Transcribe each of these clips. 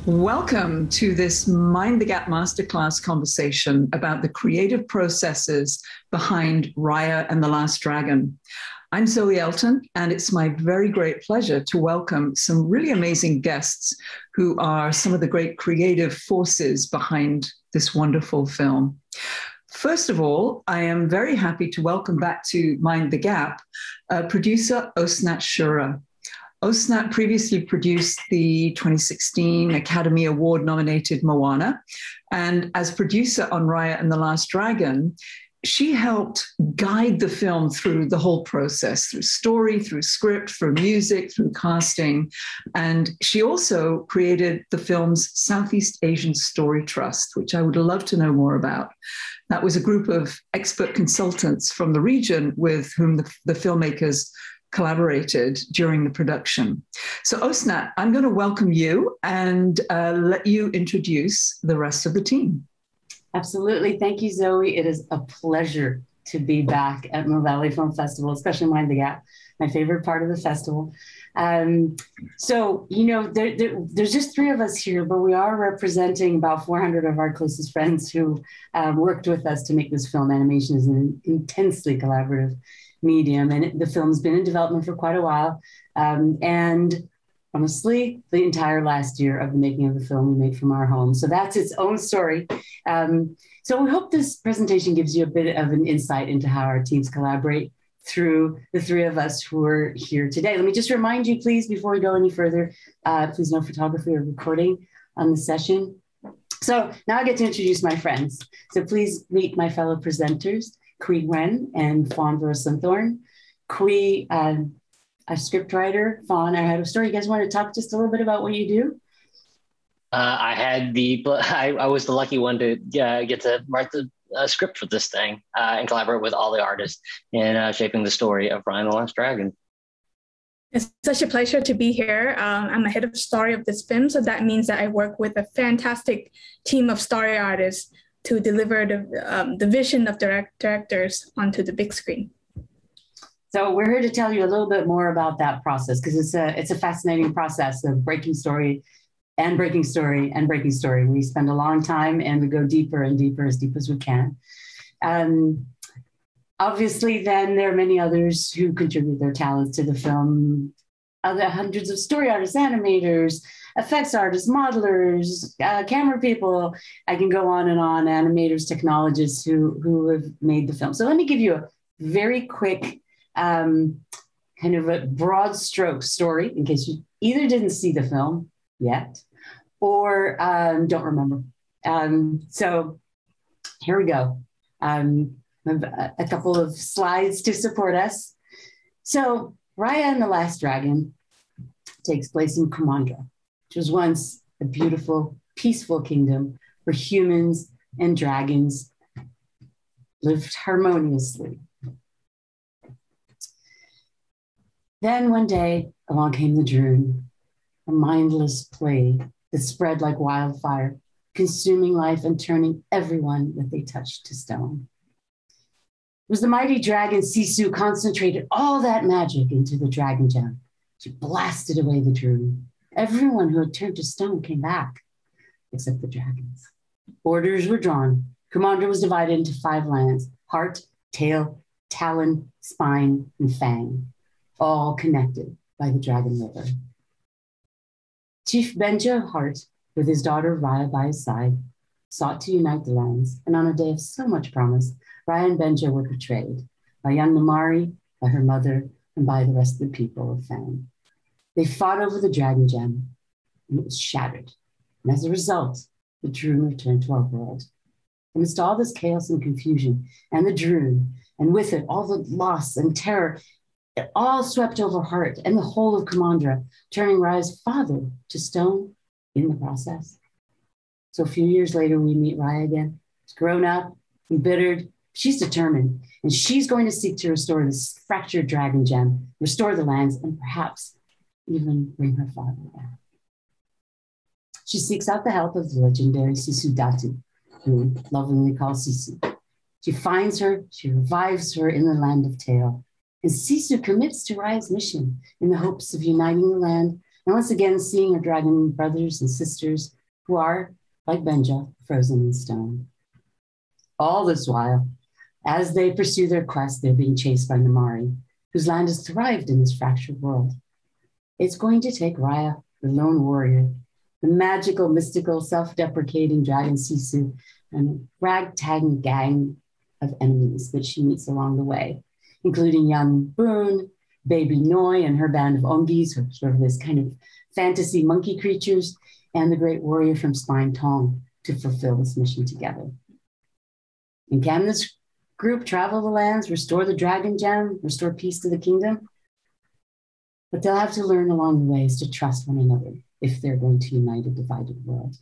Welcome to this Mind the Gap Masterclass conversation about the creative processes behind Raya and the Last Dragon. I'm Zoe Elton, and it's my very great pleasure to welcome some really amazing guests who are some of the great creative forces behind this wonderful film. First of all, I am very happy to welcome back to Mind the Gap producer Osnat Shurer. Osnat previously produced the 2016 Academy Award nominated Moana, and as producer on Raya and the Last Dragon, she helped guide the film through the whole process, through story, through script, through music, through casting. And she also created the film's Southeast Asian Story Trust, which I would love to know more about. That was a group of expert consultants from the region with whom the filmmakers collaborated during the production. So Osnat, I'm going to welcome you and let you introduce the rest of the team. Absolutely. Thank you, Zoe. It is a pleasure to be back at Mill Valley Film Festival, especially Mind the Gap, my favorite part of the festival. So, you know, there's just three of us here, but we are representing about 400 of our closest friends who worked with us to make this film. Animation is an intensely collaborative medium, and the film's been in development for quite a while. And honestly, the entire last year of the making of the film we made from our home. So that's its own story. So we hope this presentation gives you a bit of an insight into how our teams collaborate through the three of us who are here today. Let me just remind you, please, before we go any further, please no photography or recording on the session. So now I get to introduce my friends. So please meet my fellow presenters, Nguyen and Fawn Veerasunthorn. A scriptwriter, Fawn, our head of story. You guys want to talk just a little bit about what you do? I was the lucky one to get to write the script for this thing and collaborate with all the artists in shaping the story of Raya and the Last Dragon. It's such a pleasure to be here. I'm a head of story of this film, so that means that I work with a fantastic team of story artists to deliver the vision of directors onto the big screen. So we're here to tell you a little bit more about that process, because it's a fascinating process of breaking story and breaking story and breaking story. We spend a long time and we go deeper and deeper, as deep as we can. Obviously, then there are many others who contribute their talents to the film. Other hundreds of story artists, animators, effects artists, modelers, camera people. I can go on, animators, technologists who have made the film. So let me give you a very quick kind of a broad stroke story in case you either didn't see the film yet or don't remember. So here we go. I have a couple of slides to support us. So Raya and the Last Dragon takes place in Kumandra, which was once a beautiful, peaceful kingdom where humans and dragons lived harmoniously. Then one day, along came the Druun, a mindless plague that spread like wildfire, consuming life and turning everyone that they touched to stone. It was the mighty dragon Sisu concentrated all that magic into the dragon gem. She blasted away the Druun. Everyone who had turned to stone came back, except the dragons. Borders were drawn. Kumandra was divided into 5 lands: heart, tail, talon, spine, and fang, all connected by the Dragon River. Chief Benja of Heart, with his daughter Raya by his side, sought to unite the lands, and on a day of so much promise, Raya and Benja were betrayed by young Namari, by her mother, and by the rest of the people of Fang. They fought over the dragon gem, and it was shattered. And as a result, the Druun returned to our world. Amidst all this chaos and confusion, and the Druun, and with it all the loss and terror, it all swept over Heart and the whole of Kumandra, turning Raya's father to stone in the process. So a few years later, we meet Raya again. She's grown up, embittered. She's determined, and she's going to seek to restore this fractured dragon gem, restore the lands, and perhaps even bring her father back. She seeks out the help of the legendary Sisu Datu, who lovingly calls Sisu. She finds her, she revives her in the land of Tale, and Sisu commits to Raya's mission in the hopes of uniting the land And once again, seeing our dragon brothers and sisters who are, like Benja, frozen in stone. All this while, as they pursue their quest, they're being chased by Namari, whose land has thrived in this fractured world. It's going to take Raya, the lone warrior, the magical, mystical, self-deprecating dragon Sisu, and a ragtag gang of enemies that she meets along the way, including young Boon, baby Noi and her band of Ongis, who are sort of this kind of fantasy monkey creatures, and the great warrior from Spine Tong to fulfill this mission together. And can this group travel the lands, restore the dragon gem, restore peace to the kingdom? But they'll have to learn along the ways to trust one another if they're going to unite a divided world.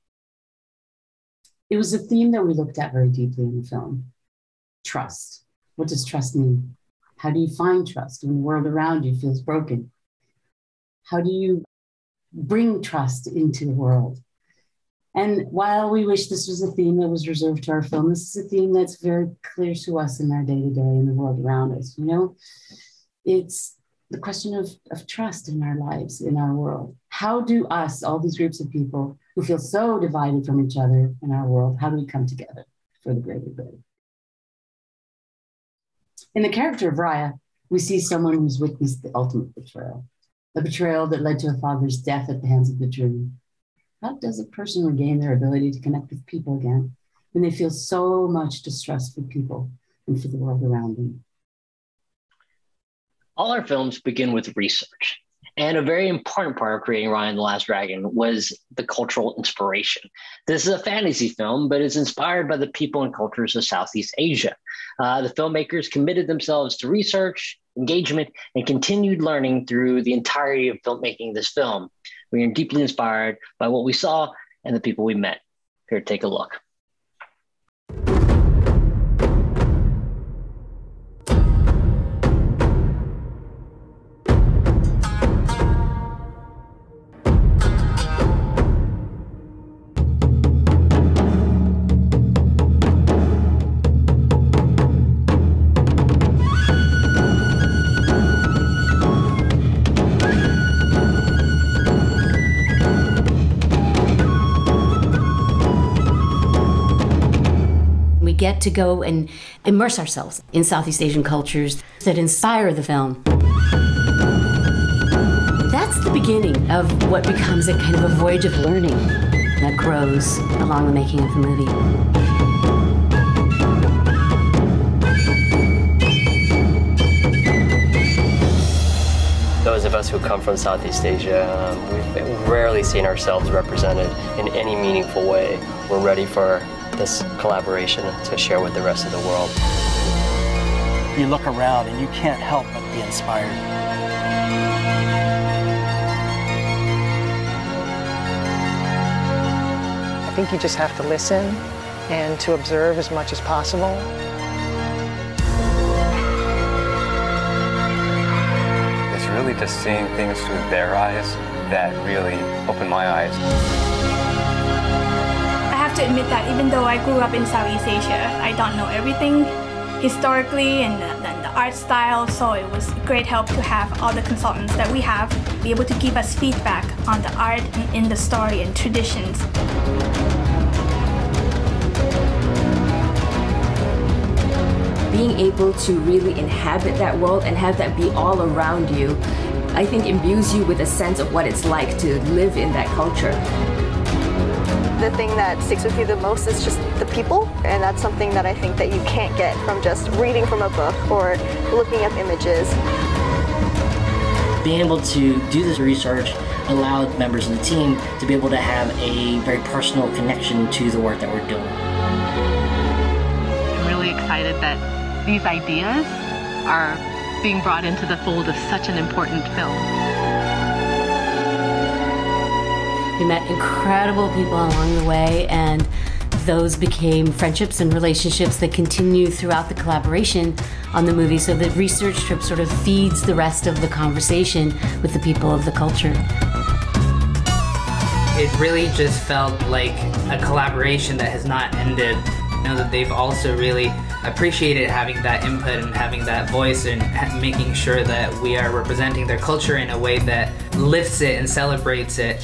It was a theme that we looked at very deeply in the film. Trust. What does trust mean? How do you find trust when the world around you feels broken? How do you bring trust into the world? And while we wish this was a theme that was reserved to our film, this is a theme that's very clear to us in our day-to-day in the world around us. You know, it's the question of trust in our lives, in our world. How do us, all these groups of people who feel so divided from each other in our world, how do we come together for the greater good? In the character of Raya, we see someone who's witnessed the ultimate betrayal, a betrayal that led to a father's death at the hands of the Druun. How does a person regain their ability to connect with people again when they feel so much distrust for people and for the world around them? All our films begin with research. And a very important part of creating Raya and the Last Dragon was the cultural inspiration. This is a fantasy film, but it's inspired by the people and cultures of Southeast Asia. The filmmakers committed themselves to research, engagement, and continued learning through the entirety of filmmaking this film. We are deeply inspired by what we saw and the people we met. Here, take a look. Get to go and immerse ourselves in Southeast Asian cultures that inspire the film. That's the beginning of what becomes a kind of a voyage of learning that grows along the making of the movie. Those of us who come from Southeast Asia, we've rarely seen ourselves represented in any meaningful way. We're ready for this collaboration to share with the rest of the world. You look around and you can't help but be inspired. I think you just have to listen and to observe as much as possible. It's really just seeing things through their eyes that really opened my eyes. To admit that even though I grew up in Southeast Asia, I don't know everything historically and the art style, so it was great help to have all the consultants that we have be able to give us feedback on the art and in the story and traditions. Being able to really inhabit that world and have that be all around you, I think imbues you with a sense of what it's like to live in that culture. The thing that sticks with you the most is just the people, and that's something that I think that you can't get from just reading from a book or looking up images. Being able to do this research allowed members of the team to be able to have a very personal connection to the work that we're doing. I'm really excited that these ideas are being brought into the fold of such an important film. We met incredible people along the way, and those became friendships and relationships that continue throughout the collaboration on the movie, so the research trip sort of feeds the rest of the conversation with the people of the culture. It really just felt like a collaboration that has not ended. You know, that they've also really appreciated having that input and having that voice and making sure that we are representing their culture in a way that lifts it and celebrates it.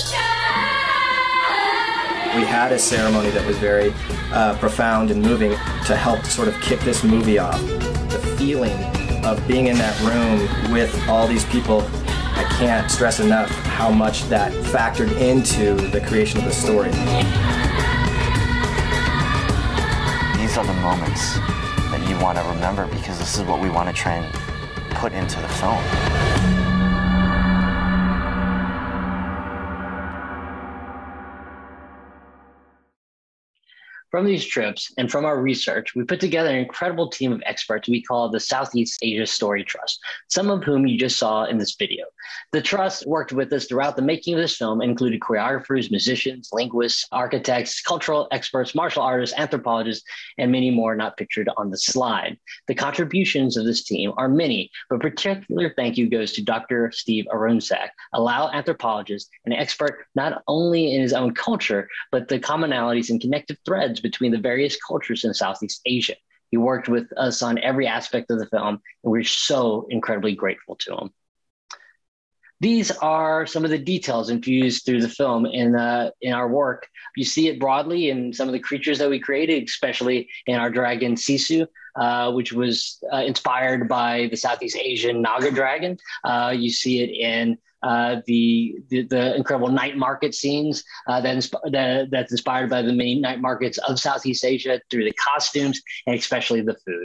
We had a ceremony that was very profound and moving to help sort of kick this movie off. The feeling of being in that room with all these people, I can't stress enough how much that factored into the creation of the story. These are the moments that you want to remember because this is what we want to try and put into the film. From these trips and from our research, we put together an incredible team of experts we call the Southeast Asia Story Trust, some of whom you just saw in this video. The Trust worked with us throughout the making of this film and included choreographers, musicians, linguists, architects, cultural experts, martial artists, anthropologists, and many more not pictured on the slide. The contributions of this team are many, but particular thank you goes to Dr. Steve Arunsak, a Lao anthropologist and expert not only in his own culture, but the commonalities and connective threads between the various cultures in Southeast Asia. He worked with us on every aspect of the film, and we're so incredibly grateful to him. These are some of the details infused through the film in our work. You see it broadly in some of the creatures that we created, especially in our dragon Sisu, which was inspired by the Southeast Asian Naga dragon. You see it in the incredible night market scenes that's inspired by the many night markets of Southeast Asia through the costumes and especially the food.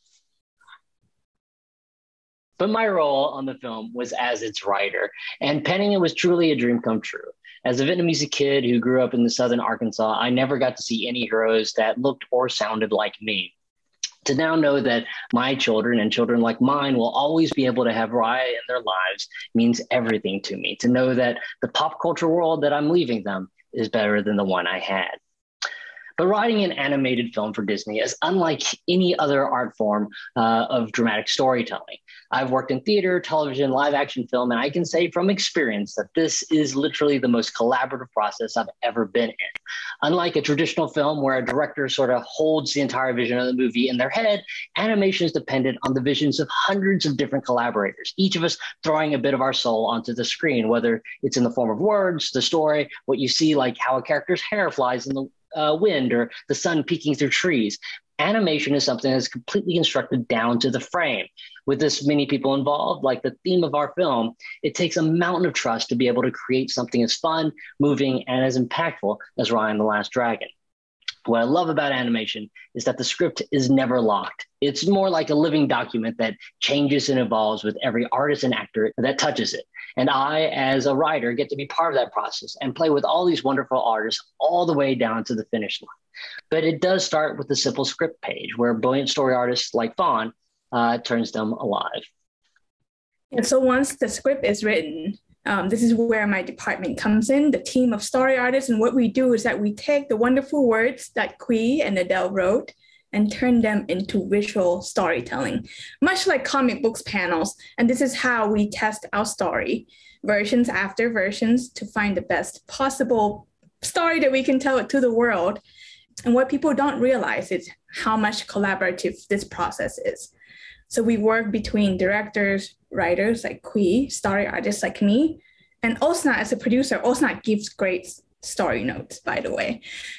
But my role on the film was as its writer, and penning it was truly a dream come true. As a Vietnamese kid who grew up in the southern Arkansas, I never got to see any heroes that looked or sounded like me. To now know that my children and children like mine will always be able to have Raya in their lives means everything to me. To know that the pop culture world that I'm leaving them is better than the one I had. But writing an animated film for Disney is unlike any other art form of dramatic storytelling. I've worked in theater, television, live action film, and I can say from experience that this is literally the most collaborative process I've ever been in. Unlike a traditional film where a director sort of holds the entire vision of the movie in their head, animation is dependent on the visions of hundreds of different collaborators, each of us throwing a bit of our soul onto the screen, whether it's in the form of words, the story, what you see, like how a character's hair flies in the wind or the sun peeking through trees. Animation is something that's completely constructed down to the frame. With this many people involved, like the theme of our film, it takes a mountain of trust to be able to create something as fun, moving, and as impactful as Raya and the Last Dragon. What I love about animation is that the script is never locked. It's more like a living document that changes and evolves with every artist and actor that touches it. And I, as a writer, get to be part of that process and play with all these wonderful artists all the way down to the finish line. But it does start with a simple script page where brilliant story artists like Fawn turns them alive. And so once the script is written, this is where my department comes in, the team of story artists. And what we do is that we take the wonderful words that Quy and Adele wrote and turn them into visual storytelling, much like comic books panels. And this is how we test our story, versions after versions, to find the best possible story that we can tell to the world. And what people don't realize is how much collaborative this process is. So we work between directors, writers like Quy, story artists like me, and Osnat as a producer. Osnat gives great story notes, by the way.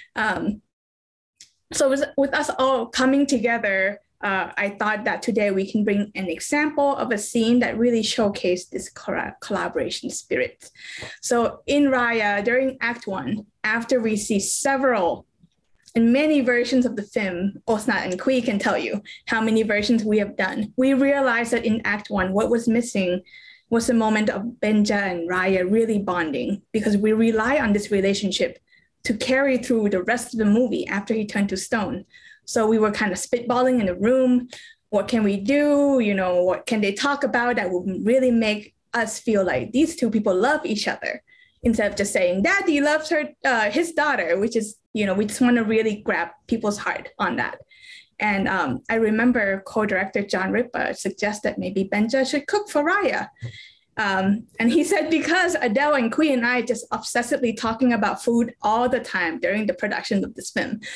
So with us all coming together, I thought that today we can bring an example of a scene that really showcased this collaboration spirit. So in Raya, during Act 1, after we see several and many versions of the film, Osnat and Quy can tell you how many versions we have done. We realized that in Act 1, what was missing was the moment of Benja and Raya really bonding, because we rely on this relationship to carry through the rest of the movie after he turned to stone. So we were kind of spitballing in the room. What can we do? You know, what can they talk about that will really make us feel like these two people love each other, instead of just saying, Daddy loves his daughter, which is, you know, we just want to really grab people's heart on that. And I remember co-director John Ripa suggested maybe Benja should cook for Raya. And he said, because Adele and Quy and I just obsessively talking about food all the time during the production of this film.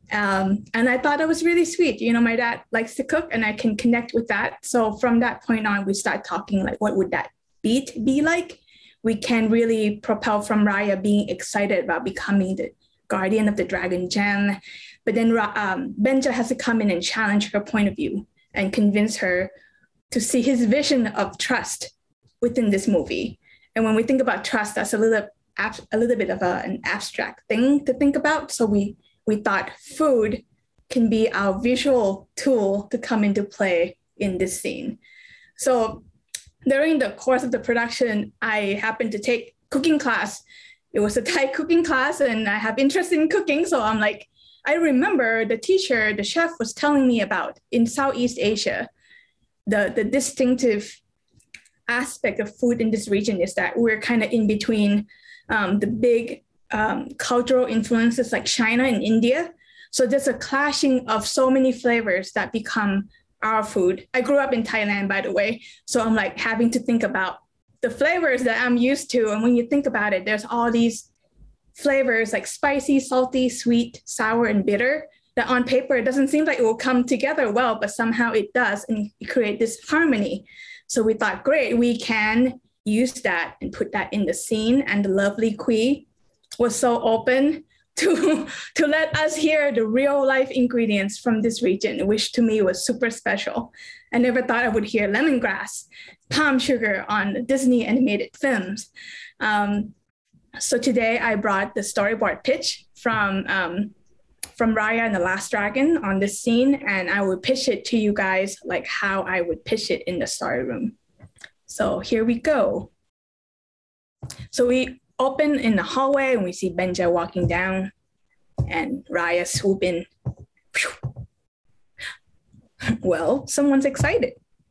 And I thought it was really sweet. You know, my dad likes to cook and I can connect with that. So from that point on, we start talking like, what would that beat be like? We can really propel from Raya being excited about becoming the guardian of the dragon gem. But then Benja has to come in and challenge her point of view and convince her to see his vision of trust within this movie. And when we think about trust, that's a little bit of an abstract thing to think about. So we thought food can be our visual tool to come into play in this scene. So during the course of the production, I happened to take cooking class. It was a Thai cooking class and I have interest in cooking. So I'm like, I remember the teacher, the chef was telling me about in Southeast Asia, the distinctive aspect of food in this region is that we're kind of in between the big cultural influences like China and India. So there's a clashing of so many flavors that become our food. I grew up in Thailand, by the way. So I'm like having to think about the flavors that I'm used to. And when you think about it, there's all these flavors like spicy, salty, sweet, sour, and bitter that on paper, it doesn't seem like it will come together well, but somehow it does and create this harmony. So we thought, great, we can use that and put that in the scene. And the lovely Kui was so open to let us hear the real life ingredients from this region, which to me was super special. I never thought I would hear lemongrass, palm sugar on Disney animated films. So today I brought the storyboard pitch from Raya and the Last Dragon on this scene, and I would pitch it to you guys like how I would pitch it in the story room. So here we go. So we open in the hallway and we see Benja walking down and Raya swoop in. Well, someone's excited.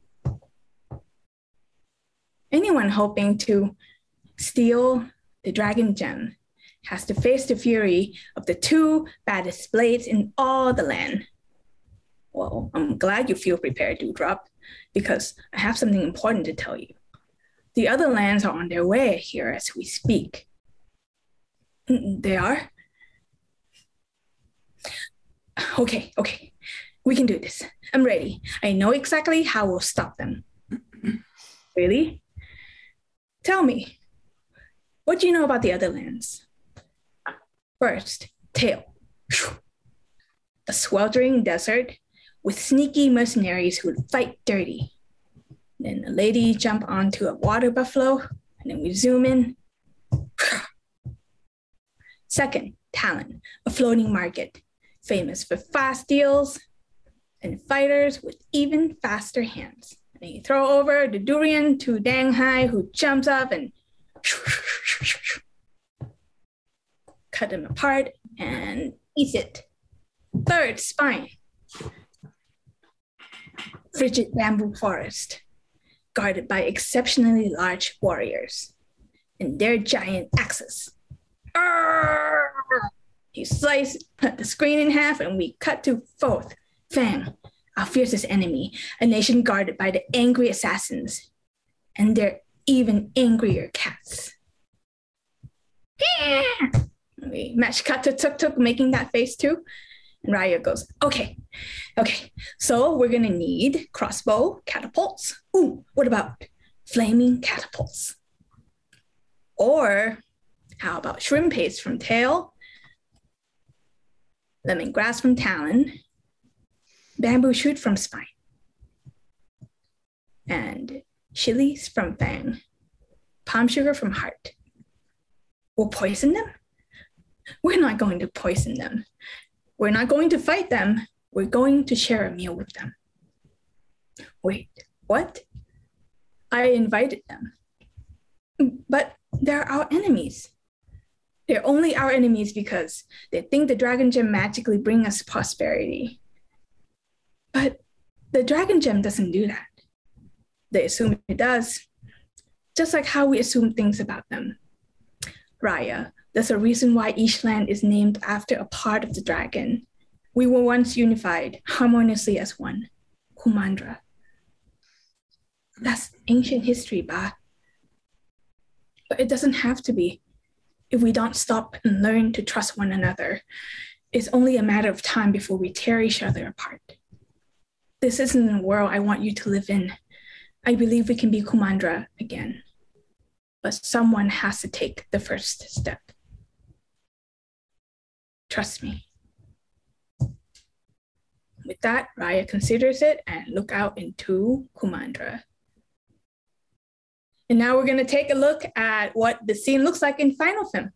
Anyone hoping to steal the dragon gem has to face the fury of the two baddest blades in all the land. Well, I'm glad you feel prepared, Dewdrop, because I have something important to tell you. The other lands are on their way here as we speak. They are? Okay, we can do this. I'm ready. I know exactly how we'll stop them. Really? Tell me, what do you know about the other lands? First, Tail. A sweltering desert with sneaky mercenaries who would fight dirty. Then a lady jump onto a water buffalo, and then we zoom in. Second, Talon, a floating market, famous for fast deals and fighters with even faster hands. And then you throw over the durian to Danghai, who jumps up and cut them apart and eats it. Third, Spine, frigid bamboo forest, guarded by exceptionally large warriors and their giant axes. You slice the screen in half and we cut to Fourth, Fang, our fiercest enemy, a nation guarded by the angry assassins and their even angrier cats. We match cut to Tuk Tuk making that face too. And Raya goes, okay. So we're gonna need crossbow catapults. Ooh, what about flaming catapults? Or how about shrimp paste from Tail, lemongrass from Talon, bamboo shoot from Spine, and chilies from Fang, palm sugar from Heart. We'll poison them? We're not going to poison them. We're not going to fight them. We're going to share a meal with them. Wait, what? I invited them. But they're our enemies. They're only our enemies because they think the dragon gem magically brings us prosperity. But the dragon gem doesn't do that. They assume it does, just like how we assume things about them. Raya, there's a reason why each land is named after a part of the dragon. We were once unified harmoniously as one, Kumandra. That's ancient history, Ba. But it doesn't have to be if we don't stop and learn to trust one another. it's only a matter of time before we tear each other apart. This isn't a world I want you to live in. I believe we can be Kumandra again, but someone has to take the first step. Trust me. With that, Raya considers it and look out into Kumandra. And now we're going to take a look at what the scene looks like in final film.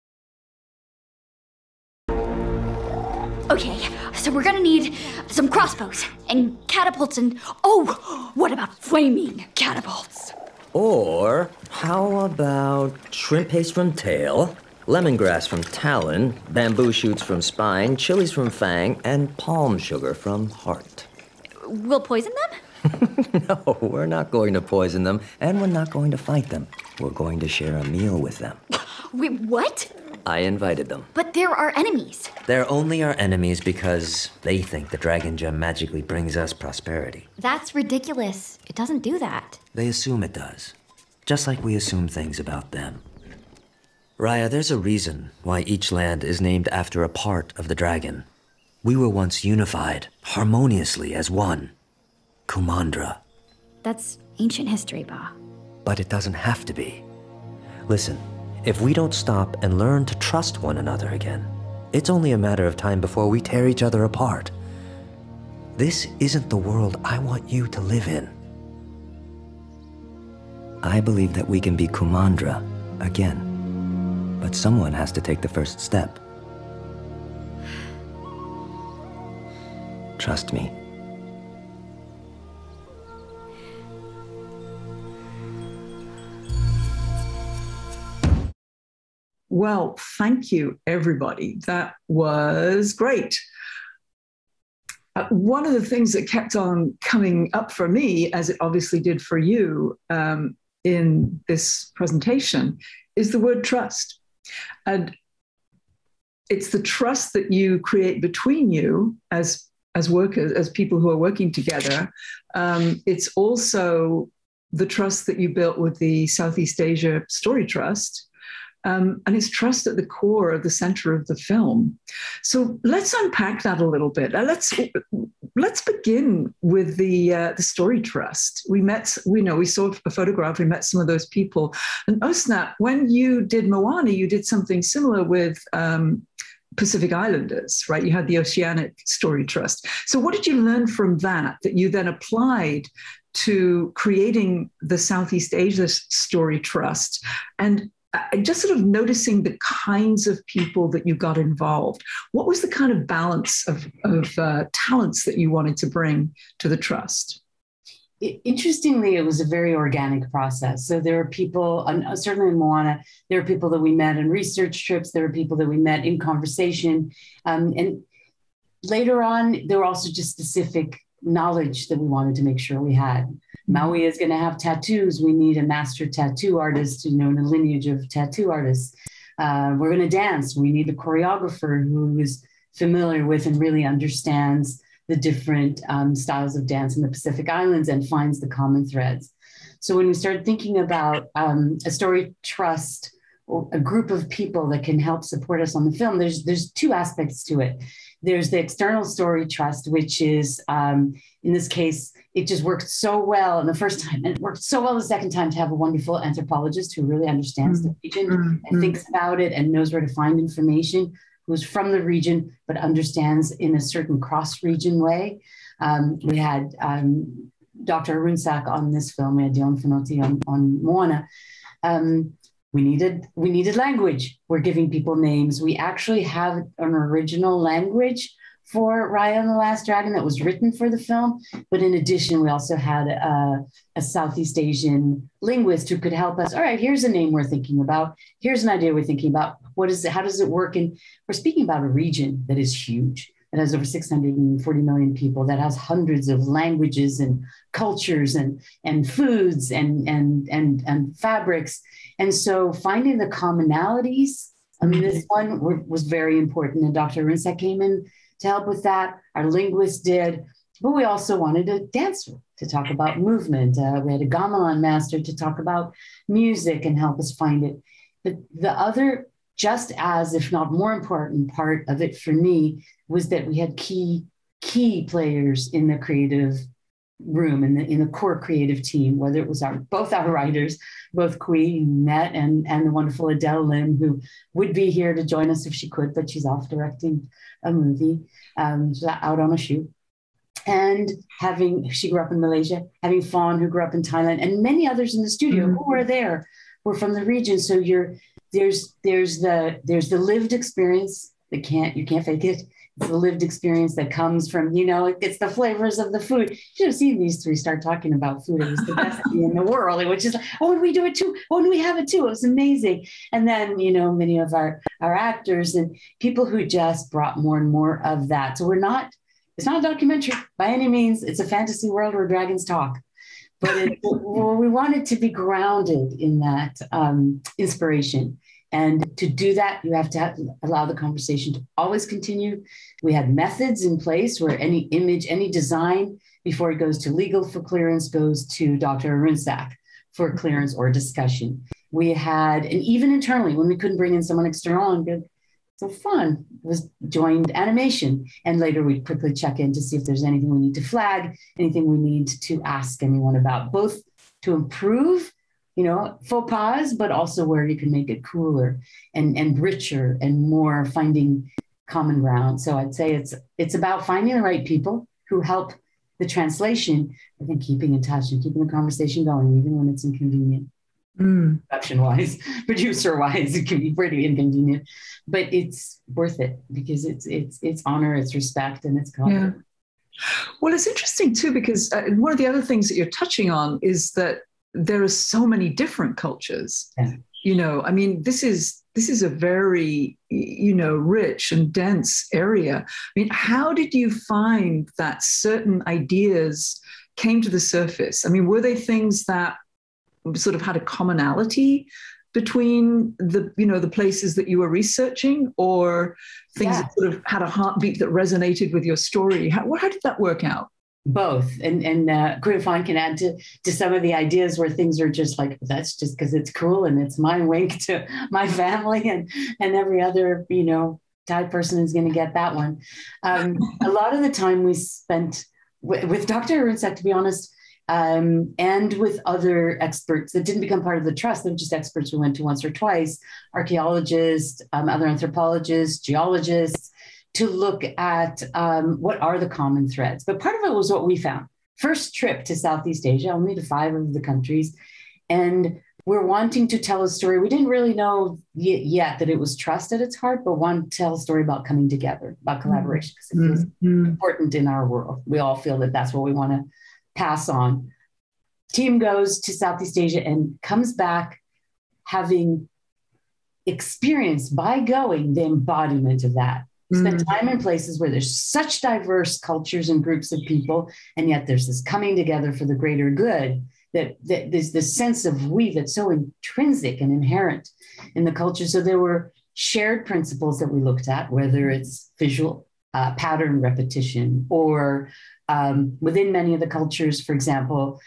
Okay, so we're gonna need some crossbows and catapults and, oh, what about flaming catapults? Or how about shrimp paste from tail, lemongrass from talon, bamboo shoots from spine, chilies from fang, and palm sugar from heart? We'll poison them? No, we're not going to poison them, and we're not going to fight them. We're going to share a meal with them. Wait, what? I invited them. But they're our enemies. They're only our enemies because they think the dragon gem magically brings us prosperity. That's ridiculous. It doesn't do that. They assume it does, just like we assume things about them. Raya, there's a reason why each land is named after a part of the dragon. We were once unified, harmoniously as one. Kumandra. That's ancient history, Ba. But it doesn't have to be. Listen, if we don't stop and learn to trust one another again, it's only a matter of time before we tear each other apart. This isn't the world I want you to live in. I believe that we can be Kumandra again, but someone has to take the first step. Trust me. Well, thank you, everybody. That was great. One of the things that kept on coming up for me, as it obviously did for you in this presentation, is the word trust. And it's the trust that you create between you as workers, as people who are working together. It's also the trust that you built with the Southeast Asia Story Trust. And it's trust at the core of the center of the film. So let's unpack that a little bit. Let's begin with the story trust. We saw a photograph, we met some of those people. And Osnat, when you did Moana, you did something similar with Pacific Islanders, right? You had the Oceanic Story Trust. So what did you learn from that you then applied to creating the Southeast Asia Story Trust? And just sort of noticing the kinds of people that you got involved. What was the kind of balance of talents that you wanted to bring to the trust? Interestingly, it was a very organic process. So there are people, certainly in Moana, there are people that we met on research trips. There are people that we met in conversation. And later on, there were also just specific knowledge that we wanted to make sure we had. Maui is going to have tattoos. We need a master tattoo artist, in a lineage of tattoo artists. We're going to dance. We need a choreographer who is familiar with and really understands the different styles of dance in the Pacific Islands and finds the common threads. So when we started thinking about a story trust, or a group of people that can help support us on the film, there's two aspects to it. There's the external story trust, which is, in this case, it just worked so well the first time, and it worked so well the second time to have a wonderful anthropologist who really understands the region and thinks about it and knows where to find information, who's from the region, but understands in a certain cross-region way. We had Dr. Arunsak on this film. We had Dion Finoti on Moana. We needed language. We're giving people names. We actually have an original language for Raya and the Last Dragon that was written for the film. But in addition, we also had a Southeast Asian linguist who could help us. All right, here's a name we're thinking about. Here's an idea we're thinking about. What is it? How does it work? And we're speaking about a region that is huge. It has over 640 million people, that has hundreds of languages and cultures and foods and fabrics. And so finding the commonalities, I mean, this one was very important. And Dr. Rinsa came in to help with that. Our linguist did. But we also wanted a dancer to talk about movement. We had a gamelan master to talk about music and help us find it. But the other just as, if not more important part of it for me was that we had key players in the creative room, in the core creative team, whether it was both our writers, both Kui Met and the wonderful Adele Lim, who would be here to join us if she could, but she's off directing a movie, she's out on a shoot. And she grew up in Malaysia, having Fawn, who grew up in Thailand, and many others in the studio who were there, were from the region. So there's the lived experience that you can't fake it. It's the lived experience that comes from, it's the flavors of the food. You should have seen these three start talking about food. It was the best thing in the world. It was just like, oh, and we do it too. Oh, and we have it too. It was amazing. And then, many of our actors and people who just brought more and more of that. So it's not a documentary by any means. It's a fantasy world where dragons talk. But we wanted to be grounded in that inspiration. And to do that, you have to allow the conversation to always continue. We had methods in place where any image, any design, before it goes to legal for clearance, goes to Dr. Arunsak for clearance or discussion. We had, and even internally, when we couldn't bring in someone external and good, so fun, was joined animation. And later we'd quickly check in to see if there's anything we need to flag, anything we need to ask anyone about, both to improve faux pas, but also where you can make it cooler and richer and more, finding common ground. So I'd say it's about finding the right people who help the translation, and then keeping in touch and keeping the conversation going, even when it's inconvenient. Production-wise, producer-wise, it can be pretty inconvenient, but it's worth it because it's honor, it's respect, and it's confidence. Yeah. Well, it's interesting too, because one of the other things that you're touching on is that there are so many different cultures. Yeah. I mean, this is a very, rich and dense area. I mean, how did you find that certain ideas came to the surface? I mean, were they things that sort of had a commonality between the places that you were researching, or things that sort of had a heartbeat that resonated with your story? How did that work out? Both. And Fawn can add to some of the ideas where things are just like, that's just because it's cool and it's my wink to my family and every other, Thai person is going to get that one. A lot of the time we spent with Dr. Arunsak, to be honest, and with other experts that didn't become part of the trust. They were just experts we went to once or twice, archaeologists, other anthropologists, geologists, to look at what are the common threads. But part of it was what we found. First trip to Southeast Asia, only to 5 of the countries. And we're wanting to tell a story. We didn't really know yet that it was trust at its heart, but want to tell a story about coming together, about collaboration, because it feels important in our world. We all feel that that's what we want to pass on. Team goes to Southeast Asia and comes back having experienced by going the embodiment of that. Spend time in places where there's such diverse cultures and groups of people, and yet there's this coming together for the greater good, that there's this sense of we that's so intrinsic and inherent in the culture. So there were shared principles that we looked at, whether it's visual pattern repetition, or within many of the cultures, for example,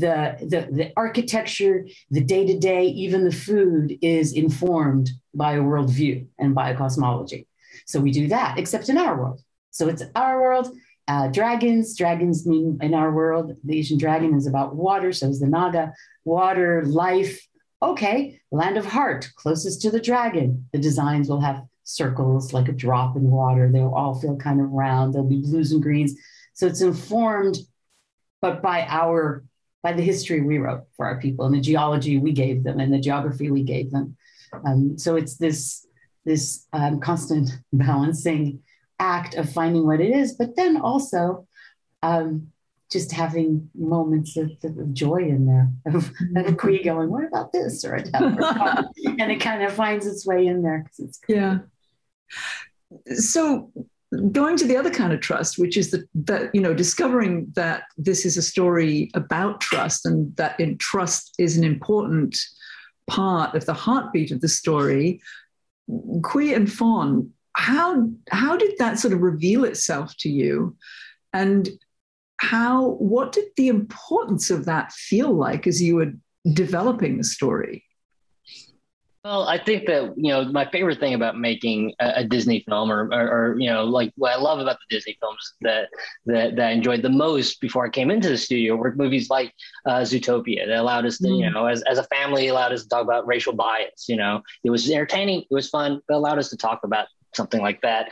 the architecture, the day-to-day, even the food is informed by a worldview and by a cosmology. So we do that, except in our world. So it's our world. Dragons mean in our world, the Asian dragon is about water. So is the Naga, water, life. Okay, land of heart, closest to the dragon. The designs will have circles like a drop in water. They'll all feel kind of round. There'll be blues and greens. So it's informed, but by the history we wrote for our people and the geology we gave them and the geography we gave them. So it's this constant balancing act of finding what it is, but then also just having moments of joy in there, of Kui going, what about this? Or and it kind of finds its way in there. Yeah. So going to the other kind of trust, which is that discovering that this is a story about trust, and that trust is an important part of the heartbeat of the story. Kui and Fawn, how did that sort of reveal itself to you, and what did the importance of that feel like as you were developing the story? Well, I think that, my favorite thing about making a Disney film or like what I love about the Disney films that I enjoyed the most before I came into the studio were movies like Zootopia that allowed us to, as a family, allowed us to talk about racial bias. It was entertaining, it was fun, but allowed us to talk about something like that.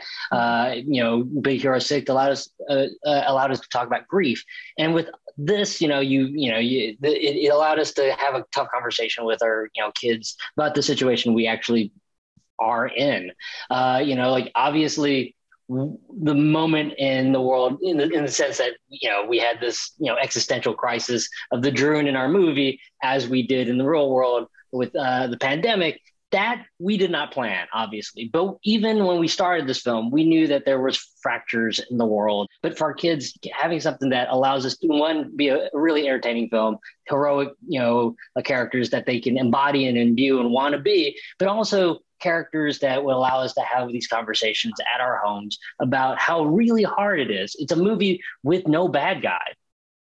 Big Hero 6 allowed us to talk about grief. And with this, it allowed us to have a tough conversation with our, kids about the situation we actually are in. Like obviously the moment in the world, in the sense that, we had this, existential crisis of the Druun in our movie, as we did in the real world with the pandemic. That we did not plan, obviously. But even when we started this film, we knew that there was fractures in the world. But for our kids, having something that allows us to, one, be a really entertaining film, heroic, characters that they can embody and imbue and want to be, but also characters that will allow us to have these conversations at our homes about how really hard it is. It's a movie with no bad guy.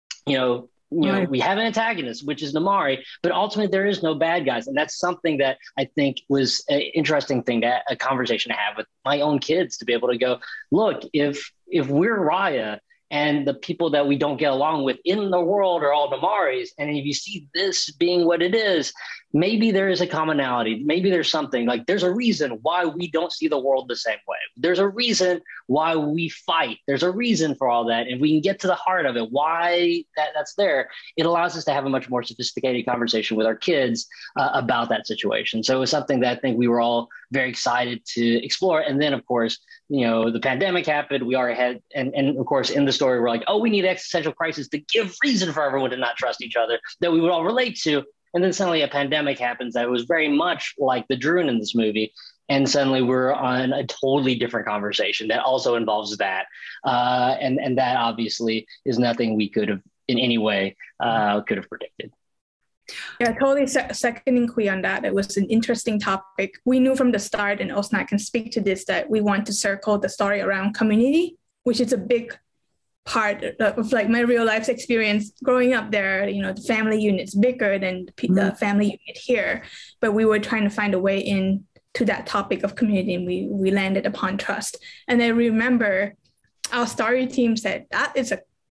Right. We have an antagonist, which is Namaari, but ultimately there is no bad guys. And that's something that I think was an interesting thing, a conversation to have with my own kids, to be able to go, look, if we're Raya and the people that we don't get along with in the world are all Namaaris, and if you see this being what it is, maybe there is a commonality. Maybe there's something, like there's a reason why we don't see the world the same way. There's a reason why we fight. There's a reason for all that. And we can get to the heart of it, why that's there. It allows us to have a much more sophisticated conversation with our kids about that situation. So it was something that I think we were all very excited to explore. And then, of course, the pandemic happened. We already had, and of course, in the story, we're like, oh, we need existential crisis to give reason for everyone to not trust each other that we would all relate to. And then suddenly a pandemic happens that was very much like the Druun in this movie. And suddenly we're on a totally different conversation that also involves that. And that obviously is nothing we could have in any way could have predicted. Yeah, totally seconding Kui on that. It was an interesting topic. We knew from the start, and Osnat can speak to this, that we want to circle the story around community, which is a big part of like my real life experience growing up there. The family unit's bigger than the family unit here, but we were trying to find a way in to that topic of community, and we landed upon trust. And I remember our story team said that is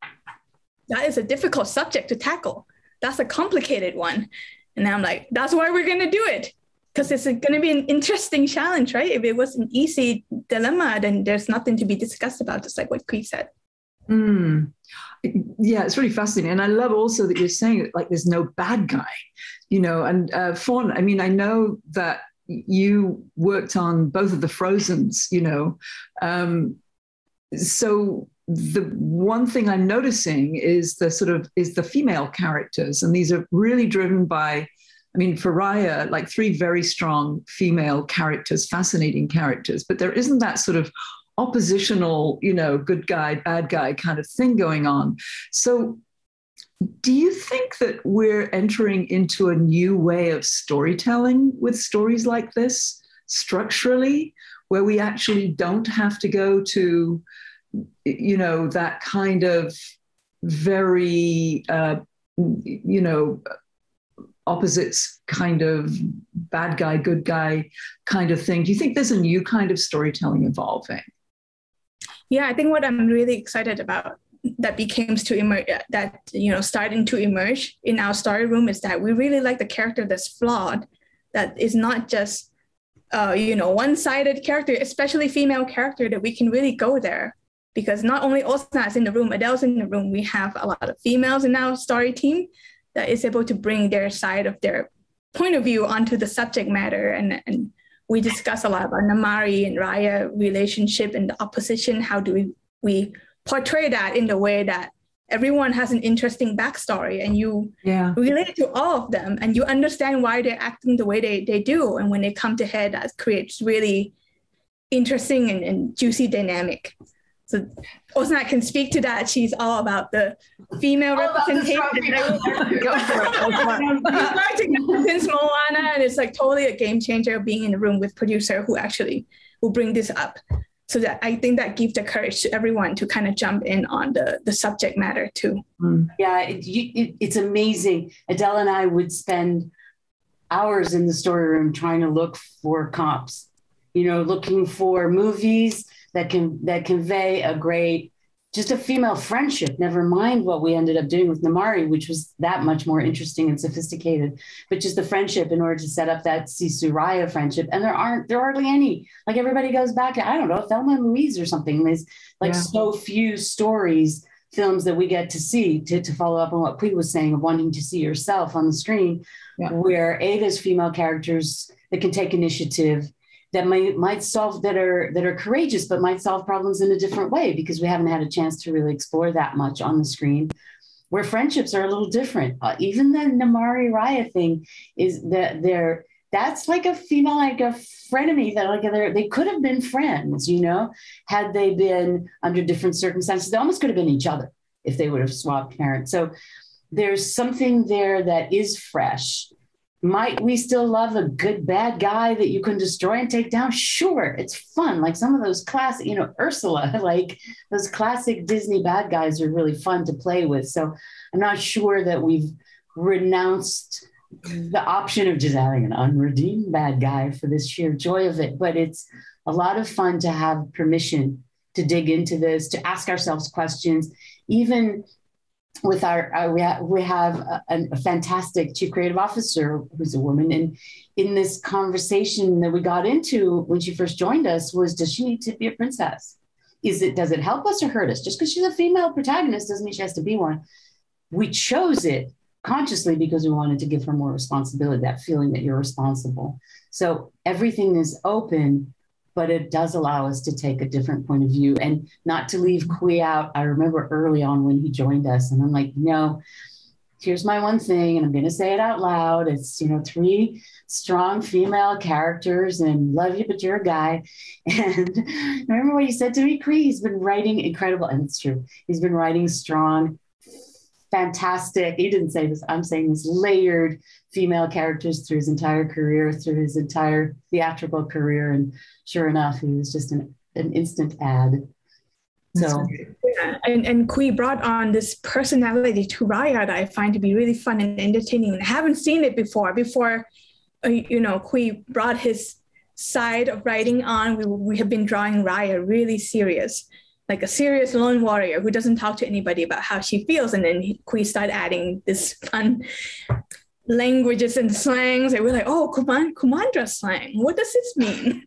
a difficult subject to tackle. That's a complicated one. And I'm like, that's why we're going to do it, because it's going to be an interesting challenge, right? If it was an easy dilemma, then there's nothing to be discussed about, just like what Kui said. Yeah, it's really fascinating. And I love also that you're saying like there's no bad guy, and Fawn, I mean, I know that you worked on both of the Frozens, so the one thing I'm noticing is the female characters, and these are really driven by, I mean, for Raya, like 3 very strong female characters, fascinating characters, but there isn't that sort of oppositional, good guy, bad guy kind of thing going on. So do you think that we're entering into a new way of storytelling with stories like this structurally, where we actually don't have to go to, that kind of very, opposites kind of bad guy, good guy kind of thing? Do you think there's a new kind of storytelling evolving? Yeah, I think what I'm really excited about that starting to emerge in our story room is that we really like the character that's flawed, that is not just, one-sided character, especially female character, that we can really go there. Because not only Osnat's in the room, Adele's in the room, we have a lot of females in our story team that is able to bring their side of their point of view onto the subject matter. And we discuss a lot about Namaari and Raya relationship and the opposition. How do we portray that in the way that everyone has an interesting backstory, and you relate to all of them, and you understand why they're acting the way they do. And when they come to head, that creates really interesting and juicy dynamic. So Osnat can speak to that. She's all about the female representation. Go for it. Since Moana, and it's like totally a game changer being in the room with producer who actually will bring this up. So that I think that gives the courage to everyone to kind of jump in on the subject matter too. Yeah, it's amazing. Adele and I would spend hours in the story room trying to look for comps, you know, looking for movies that convey a great, just a female friendship, never mind what we ended up doing with Namari, which was that much more interesting and sophisticated, but just the friendship in order to set up that Sisu Raya friendship. And there are hardly any, like everybody goes back to, I don't know, Thelma and Louise or something. There's like so few films that we get to see, to follow up on what Pui was saying of wanting to see yourself on the screen, where there's female characters that can take initiative, that might solve, that are courageous, but might solve problems in a different way, because we haven't had a chance to really explore that much on the screen, where friendships are a little different. Even the Namari Raya thing is that that's like a female, like a frenemy, that like they could have been friends, you know, had they been under different circumstances. They almost could have been each other if they would have swapped parents. So there's something there that is fresh. Might we still love a good bad guy that you can destroy and take down? Sure, it's fun. Like some of those classic, you know, Ursula, like those classic Disney bad guys are really fun to play with. So I'm not sure that we've renounced the option of just having an unredeemed bad guy for the sheer joy of it. But it's a lot of fun to have permission to dig into this, to ask ourselves questions, even with we have a fantastic chief creative officer who's a woman. And in this conversation that we got into when she first joined us was, does she need to be a princess? Does it help us or hurt us? Just because she's a female protagonist doesn't mean she has to be one. We chose it consciously because we wanted to give her more responsibility, that feeling that you're responsible. So everything is open, but it does allow us to take a different point of view and not to leave Kui out. I remember early on when he joined us, and I'm like, no, here's my one thing, and I'm going to say it out loud. It's, you know, 3 strong female characters, and love you, but you're a guy. And I remember what he said to me, Kui, he's been writing incredible, and it's true. He's been writing strong, fantastic, he didn't say this, I'm saying this, layered female characters through his entire career, through his entire theatrical career. And sure enough, he was just an instant ad. So, yeah. And Kui brought on this personality to Raya that I find to be really fun and entertaining. I haven't seen it before, you know, Kui brought his side of writing on. We have been drawing Raya really serious, like a serious lone warrior who doesn't talk to anybody about how she feels. And then Kui started adding this fun languages and slangs. And we're like, oh, Kumandra slang. What does this mean?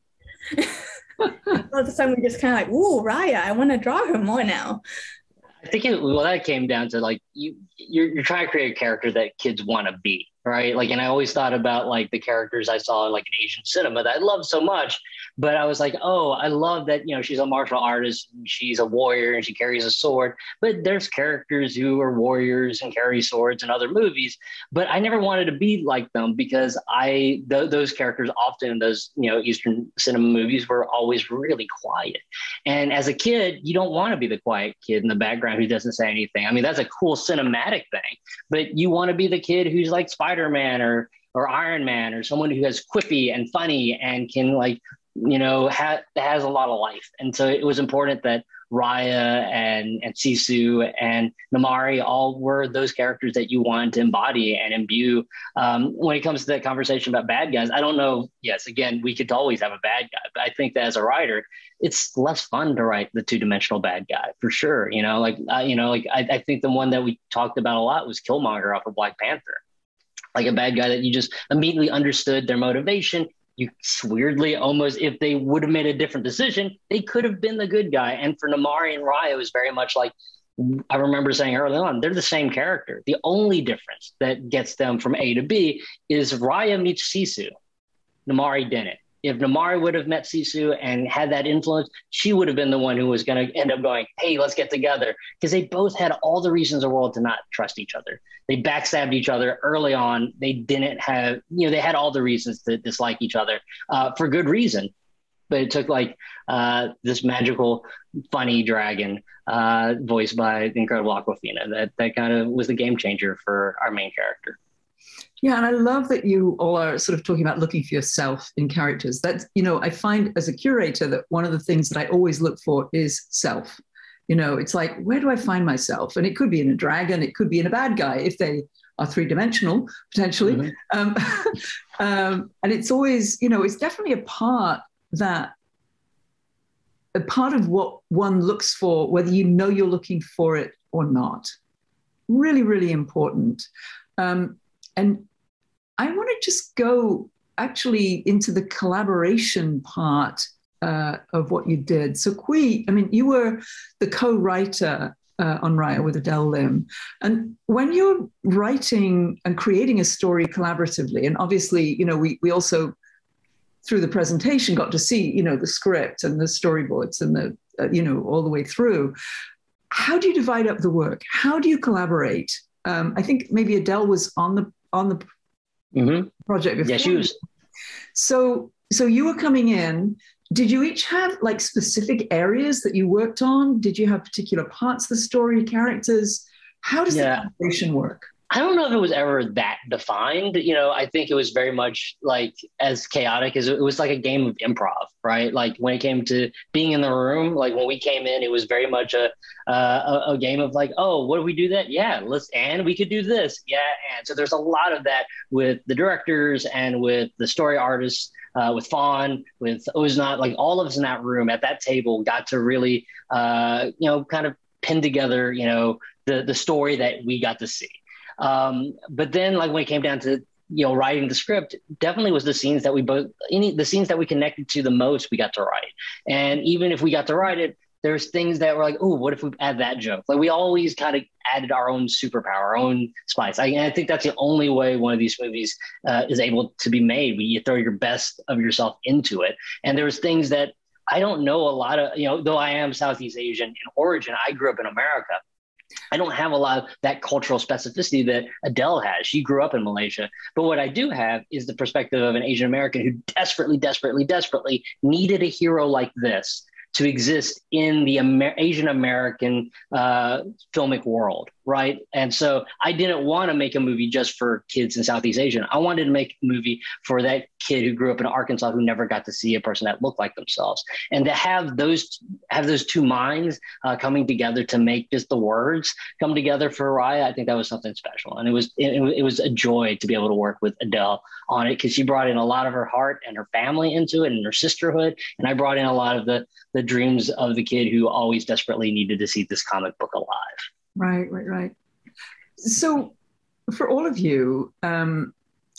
All of a sudden, we just kind of like, ooh, Raya, I want to draw her more now. I think that came down to like you're trying to create a character that kids want to be, right? Like, and I always thought about like the characters I saw in like an Asian cinema that I loved so much, but I was like, oh, I love that, you know, she's a martial artist, she's a warrior, and she carries a sword. But there's characters who are warriors and carry swords in other movies, but I never wanted to be like them because those characters often in those, you know, Eastern cinema movies were always really quiet. And as a kid, you don't want to be the quiet kid in the background who doesn't say anything. I mean, that's a cool cinematic thing, but you want to be the kid who's like Spider-Man or Iron Man, or someone who has quippy and funny and can, like, you know, has a lot of life. And so it was important that Raya and Sisu and Namari all were those characters that you wanted to embody and imbue. When it comes to that conversation about bad guys, I don't know. Yes, again, we could always have a bad guy, but I think that as a writer, it's less fun to write the 2-dimensional bad guy for sure. You know, I think the one that we talked about a lot was Killmonger off of Black Panther. Like a bad guy that you just immediately understood their motivation. You weirdly, almost, if they would have made a different decision, they could have been the good guy. And for Namari and Raya, it was very much like, I remember saying early on, they're the same character. The only difference that gets them from A to B is Raya meets Sisu. Namari didn't. If Namari would have met Sisu and had that influence, she would have been the one who was going to end up going, hey, let's get together. Because they both had all the reasons in the world to not trust each other. They backstabbed each other early on. They didn't have, you know, they had all the reasons to dislike each other for good reason. But it took like this magical, funny dragon voiced by the incredible Awkwafina that kind of was the game changer for our main character. Yeah, and I love that you all are sort of talking about looking for yourself in characters. That's, you know, I find as a curator that one of the things that I always look for is self. You know, it's like, where do I find myself? And it could be in a dragon, it could be in a bad guy if they are three-dimensional potentially. And it's always, it's definitely a part of what one looks for, whether you're looking for it or not. Really, really important. And I want to just go actually into the collaboration part of what you did. So you were the co-writer on Raya with Adele Lim. And when you're writing and creating a story collaboratively, and obviously, we also, through the presentation, got to see, the script and the storyboards and the, all the way through. How do you divide up the work? How do you collaborate? I think maybe Adele was on the project before. Yeah, she was. So you were coming in. Did you each have like specific areas that you worked on? Did you have particular parts of the story, characters? How does the collaboration work? I don't know if it was ever that defined. I think it was very much like as chaotic as it was, like a game of improv, right? Like when it came to being in the room, like when we came in, it was very much a game of like, oh, what do we do that? Yeah, and we could do this. Yeah. And so there's a lot of that with the directors and with the story artists, with Fawn, with Osnat, like all of us in that room at that table got to really, kind of pin together, the story that we got to see. But then, like when it came down to writing the script, definitely was the scenes that the scenes that we connected to the most, we got to write. And even if we got to write it, there's things that were like, oh, what if we add that joke? Like we always kind of added our own superpower, our own spice. I think that's the only way one of these movies is able to be made. You throw your best of yourself into it. And there's things that I don't know a lot of, though I am Southeast Asian in origin, I grew up in America. I don't have a lot of that cultural specificity that Adele has. She grew up in Malaysia. But what I do have is the perspective of an Asian American who desperately, desperately, desperately needed a hero like this to exist in the Asian American filmic world, right? And so I didn't want to make a movie just for kids in Southeast Asia. I wanted to make a movie for that kid who grew up in Arkansas who never got to see a person that looked like themselves. And to have those two minds coming together to make just the words come together for Raya, I think that was something special. And it was a joy to be able to work with Adele on it, because she brought in a lot of her heart and her family into it and her sisterhood. And I brought in a lot of the dreams of the kid who always desperately needed to see this comic book alive. Right. So for all of you, all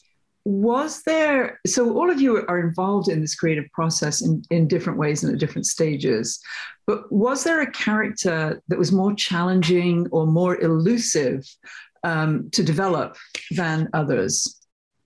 of you are involved in this creative process in different ways and at different stages, but was there a character that was more challenging or more elusive to develop than others?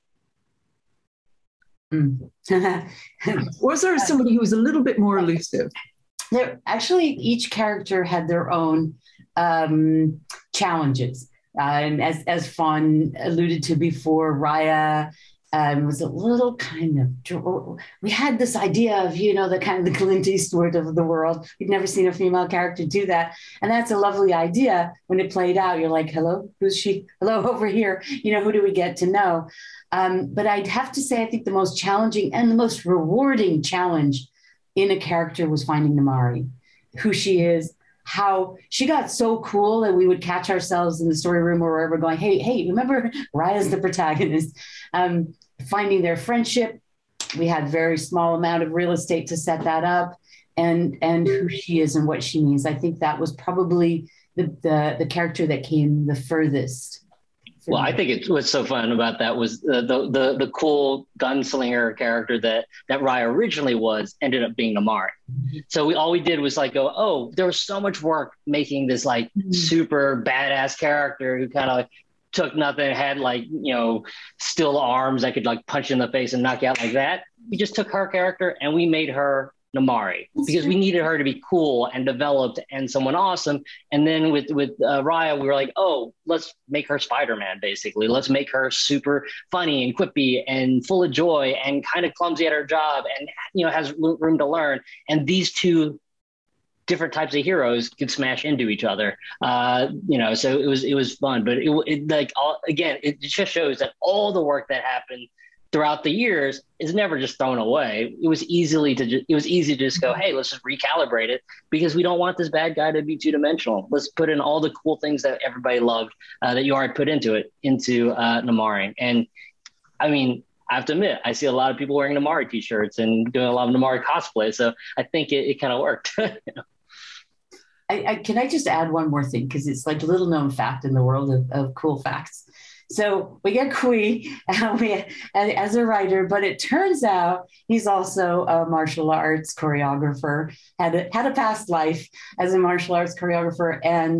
Was there somebody who was a little bit more elusive? Actually, each character had their own challenges. And as Fawn alluded to before, Raya was a little we had this idea of, the kind of the Clint Eastwood of the world. We'd never seen a female character do that. And that's a lovely idea. When it played out, you're like, hello, who's she? Hello, over here. Who do we get to know? But I'd have to say, I think the most challenging and the most rewarding challenge in a character was finding Namari, who she is, how she got so cool that we would catch ourselves in the story room or wherever going, hey, remember Raya's the protagonist. Finding their friendship. We had very small amount of real estate to set that up, and who she is and what she means. I think that was probably the character that came the furthest. Well, I think what's so fun about that was the cool gunslinger character that Raya originally ended up being Namari. So all we did was like go, oh, there was so much work making this like super badass character who kind of like took nothing, had like, still arms that could like punch you in the face and knock you out like that. We just took her character and we made her Namari because we needed her to be cool and developed and someone awesome. And then with Raya, we were like, oh, let's make her Spider-Man, basically. Let's make her super funny and quippy and full of joy and kind of clumsy at her job and, has room to learn. And these two different types of heroes could smash into each other. So it was fun, but it just shows that all the work that happened throughout the years is never just thrown away. It was easy to just go, hey, let's just recalibrate it because we don't want this bad guy to be two-dimensional. Let's put in all the cool things that everybody loved that you already put into Namari. And I mean, I have to admit, I see a lot of people wearing Namari t-shirts and doing a lot of Namari cosplay. So I think it kind of worked. You know? Can I just add one more thing? Because it's like a little known fact in the world of cool facts. So we get Kui as a writer, but it turns out he's also a martial arts choreographer, had a past life as a martial arts choreographer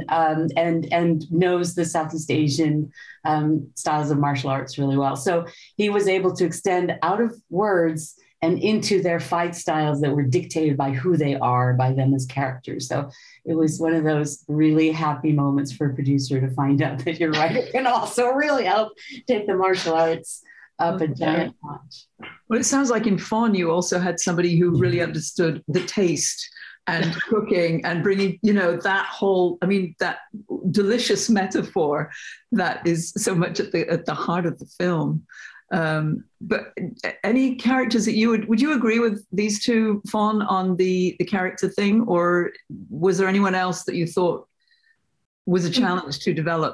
and knows the Southeast Asian styles of martial arts really well. So he was able to extend out of words and into their fight styles that were dictated by who they are, by them as characters. So it was one of those really happy moments for a producer to find out that your writer can also really help take the martial arts up a giant notch. Well, it sounds like in Fawn, you also had somebody who really understood the taste and cooking and bringing, you know, that whole, I mean, that delicious metaphor that is so much at the heart of the film. But any characters that would you agree with these two, Fawn, on the character thing, or was there anyone else that you thought was a challenge to develop?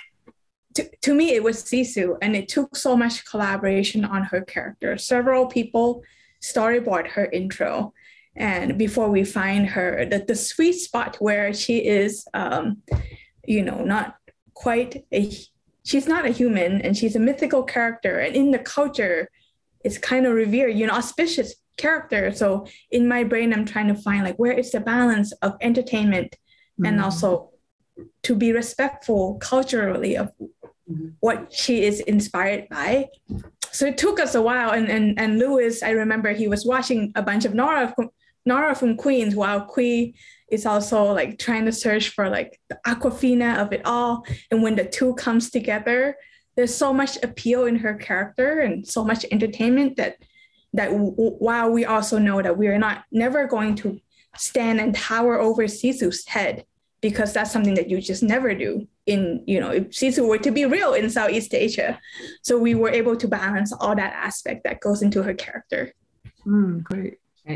To me, it was Sisu, and it took so much collaboration on her character. Several people storyboard her intro, and before we find her, the sweet spot where she is, you know, not quite she's not a human, and she's a mythical character, and in the culture, it's kind of revered, you know, auspicious character. So in my brain, I'm trying to find like where is the balance of entertainment and also to be respectful culturally of what she is inspired by. So it took us a while, and Lewis, I remember he was watching a bunch of Nora from Queens while Kui is also like trying to search for like the Aquafina of it all. And when the two comes together, there's so much appeal in her character and so much entertainment that while we also know that we are never going to stand and tower over Sisu's head, because that's something that you just never do in, you know, if Sisu were to be real in Southeast Asia. So we were able to balance all that aspect that goes into her character. Great.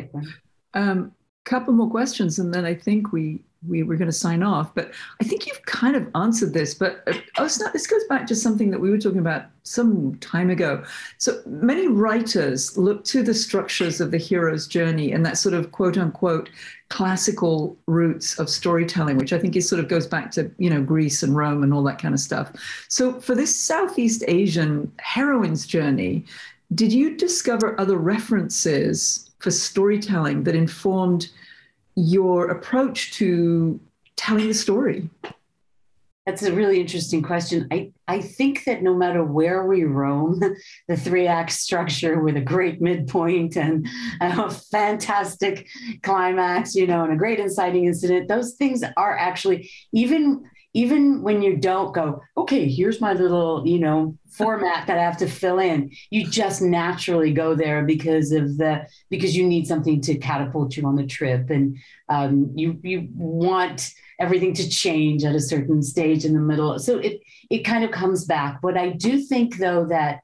Couple more questions, and then I think we were going to sign off. But I think you've kind of answered this. But Osnat, this goes back to something that we were talking about some time ago. So many writers look to the structures of the hero's journey and that sort of quote unquote classical roots of storytelling, which I think sort of goes back to, you know, Greece and Rome and all that kind of stuff. So for this Southeast Asian heroine's journey, did you discover other references for storytelling that informed your approach to telling the story? That's a really interesting question. I think that no matter where we roam, the 3-act structure with a great midpoint and a fantastic climax, you know, and a great inciting incident, those things are actually, even when you don't go, okay, here's my little, you know, format that I have to fill in, you just naturally go there because you need something to catapult you on the trip. And you want everything to change at a certain stage in the middle. So it kind of comes back. What I do think, though, that